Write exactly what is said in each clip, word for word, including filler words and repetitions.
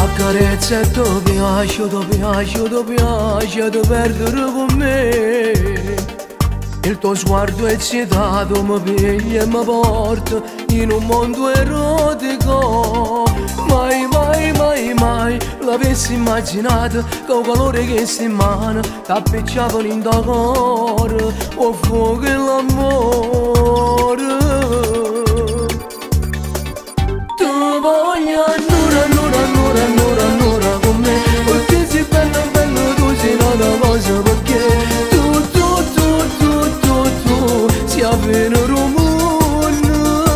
Accarezza e ti piace, ti piace, ti piace ti perdere con me. Il tuo sguardo eccitato mi piglia e mi porta in un mondo erotico. Mai, mai, mai, mai l'avessi immaginato che il colore che si in mano t'appicciavano in tuo cuore. Oh fuoco e l'amore. Tu voglio annura, annura, annura, annura, annura con me, perché sei bello, bello, tu sei una cosa, perché tu, tu, tu, tu, tu, tu sei a venere un mondo.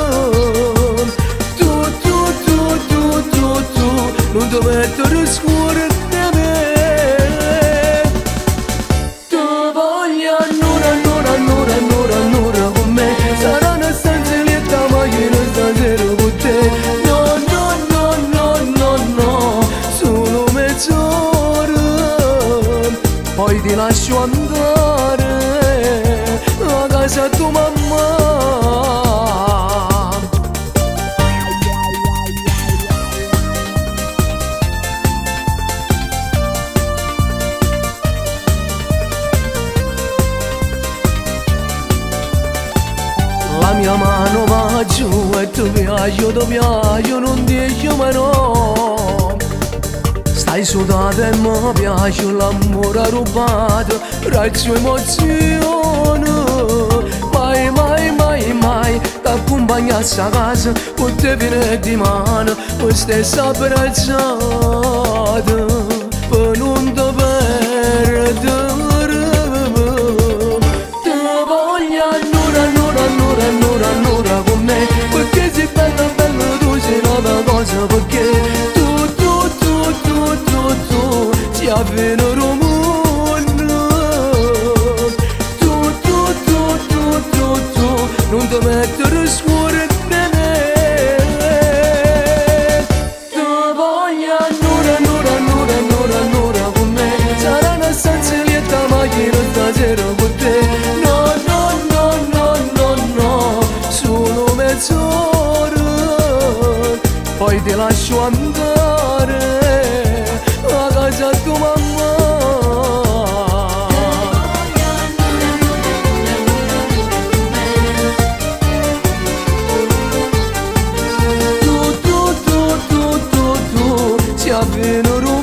Tu, tu, tu, tu, tu, tu non ti mettere scuro da me. Tu voglio annura, annura, annura, annura, annura con me, sarà una stanzetta ma io non stasera con te. Poi ti lascio andare a casa tua mamma. La mia mano va giù e ti piace, ti piace, non dici mai no. Stai sudata e mi piace l'amore rubato, razzo emozione. Mai, mai, mai, mai t'accompagnassi a casa, con te viene di mano, con stessa abbracciata, per non ti perdere. Ti voglio annura, annura, annura, annura, annura con me, perché sei bella, bella, tu sei una cosa, perché ti a venire un mondo. Tu, tu, tu, tu, tu, tu non ti mettere scuro da me. Ti voglio annura, annura, annura, annura, annura con me, sarà una stanzetta ma io non stasera con te. No, no, no, no, no, no, solo mezz'ora, poi ti lascio andare a casa tua mamma. Tu, tu, tu, tu, tu, tu sei a venire